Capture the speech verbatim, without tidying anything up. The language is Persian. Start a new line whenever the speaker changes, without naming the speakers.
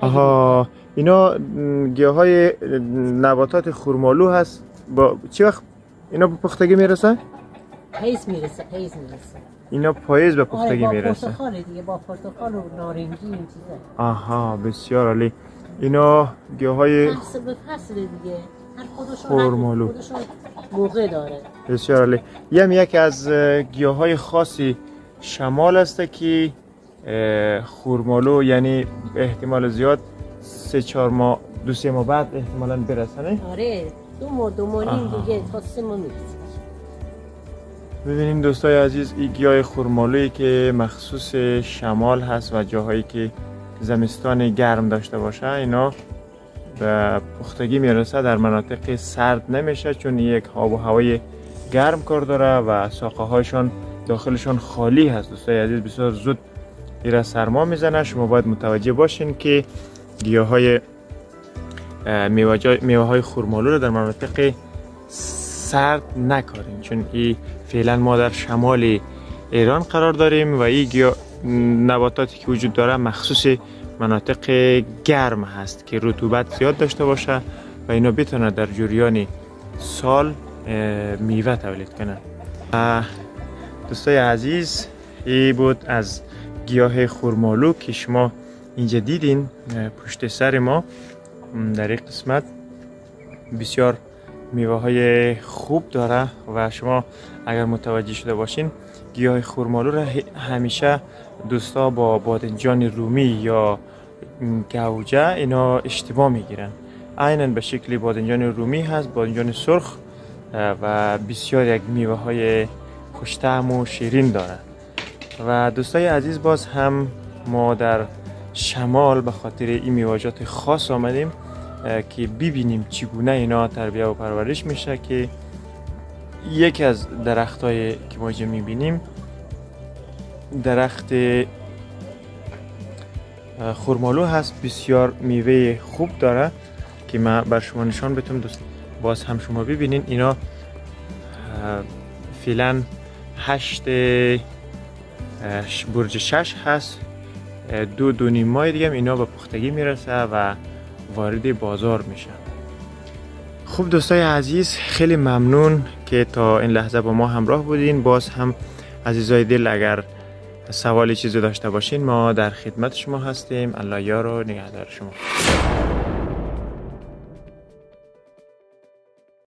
آها، اینا گیاهای نباتات خرمالو هست. با چی وقت اینا به پختگی میرسه؟
پاییز میرسه، پاییز میرسه.
اینا پاییز به پختگی میرسه.
با پرتقال دیگه، با پرتقال و نارنجی این چیزا.
آها، بسیار عالی. اینا گیاهای
فصل به فصل دیگه، هر خودشون
خرمالو
خودشون موقع داره.
بسیار عالی. یم یکی از گیاهای خاصی شمال است که خرمالو، یعنی احتمال زیاد سه چهار ماه دو سه ماه بعد احتمالاً برسه.
آره، دو ماه دو ماه نیم دیگه تا سه ماه میرسه.
ببینیم دوستای عزیز، این گیاه خرمالویی که مخصوص شمال هست و جاهایی که زمستان گرم داشته باشه اینا به پختگی میرسه. در مناطق سرد نمیشه چون یک آب و هوای گرم کار داره و ساقه هایشان داخلشان خالی هست. دوستای عزیز بسیار زود ایرا سرما میزنه. شما باید متوجه باشین که گیاه های میوه های خرمالو رو در مناطق سرد نکارین چون این فعلا ما در شمال ایران قرار داریم و این گیاه نباتاتی که وجود داره مخصوص مناطق گرم هست که رطوبت زیاد داشته باشه و اینا بتونه در جریان سال میوه تولید کنه. دوستای عزیز، این بود از گیاه خرمالو که شما اینجا دیدین پشت سر ما. در این قسمت بسیار میوه های خوب داره و شما اگر متوجه شده باشین گیاه خرمالو را همیشه دوستا با بادنجان رومی یا گوجه اینا اشتباه میگیرن. عیناً به شکل بادنجان رومی هست، بادنجان سرخ و بسیار یک میوه های خوش‌طعم و شیرین داره. و دوستای عزیز، باز هم ما در شمال به خاطر این میوه‌جات خاص آمدیم که ببینیم چگونه اینا تربیه و پرورش میشه. که یکی از درختایی که ما اینجا میبینیم درخت خرمالو هست، بسیار میوه خوب داره که من بر شما نشان بدم. دوست باز هم شما ببینین اینا فعلا هشت برج شش هست، دو دو نیم ماه دیگه اینا به پختگی میرسه و وارد بازار میشه. خوب دوستای عزیز، خیلی ممنون که تا این لحظه با ما همراه بودین. باز هم عزیزای دل اگر سوالی چیزی داشته باشین ما در خدمت شما هستیم. الله یار و نگهدار شما.